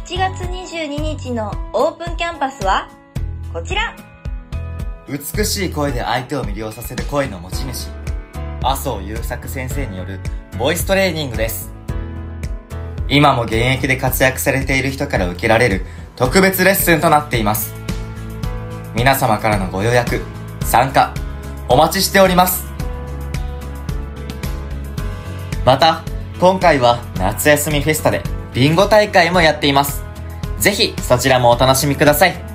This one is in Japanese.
7月22日のオープンキャンパスはこちら。 美しい声で相手を魅了させる声の持ち主、麻生優作先生によるボイストレーニングです。今も現役で活躍されている人から受けられる特別レッスンとなっています。皆様からのご予約、参加、お待ちしております。また、今回は夏休みフェスタでビンゴ大会もやっています。ぜひそちらもお楽しみください。